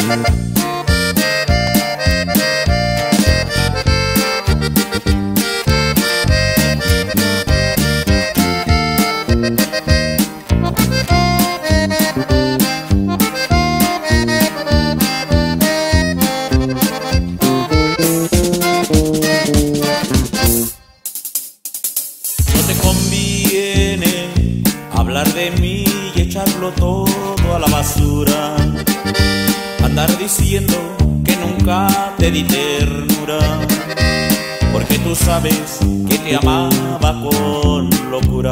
Hablar de mí y echarlo todo a la basura, andar diciendo que nunca te di ternura, porque tú sabes que te amaba con locura.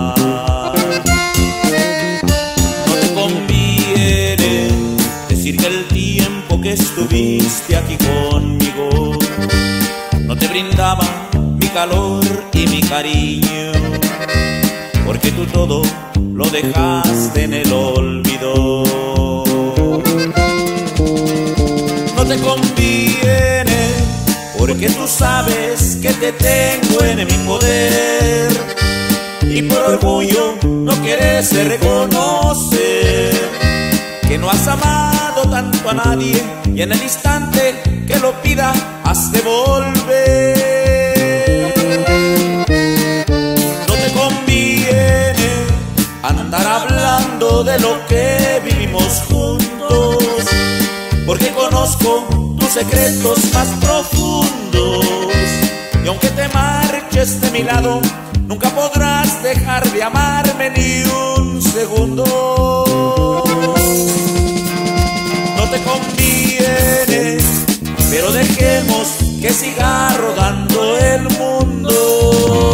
No te conviene decir que el tiempo que estuviste aquí conmigo no te brindaba mi calor y mi cariño, porque tú todo lo dejaste en el olvido. No te conviene, porque tú sabes que te tengo en mi poder, y por orgullo no quieres reconocer que no has amado tanto a nadie, y en el instante que lo pida has de volver. Andar hablando de lo que vivimos juntos, porque conozco tus secretos más profundos, y aunque te marches de mi lado, nunca podrás dejar de amarme ni un segundo. No te conviene, pero dejemos que siga rodando el mundo.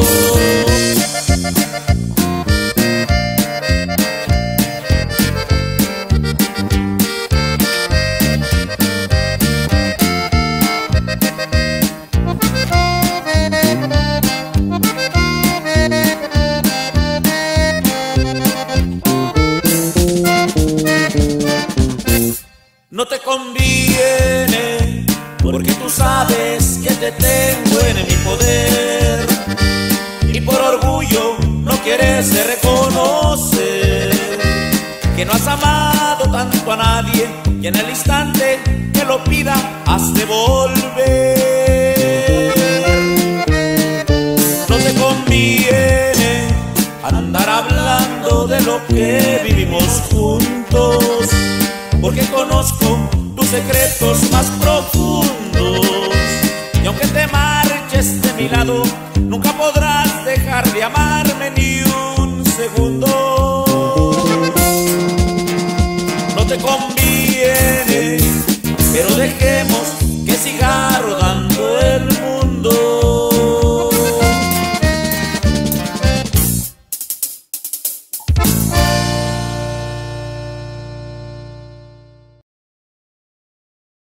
No te conviene, porque tú sabes que te tengo en mi poder, y por orgullo no quieres reconocer que no has amado tanto a nadie, y en el instante que lo pida has de volver. No te conviene andar hablando de lo que vivimos juntos, porque conozco tus secretos más profundos, y aunque te marches de mi lado, nunca podrás dejar de amarme ni un segundo.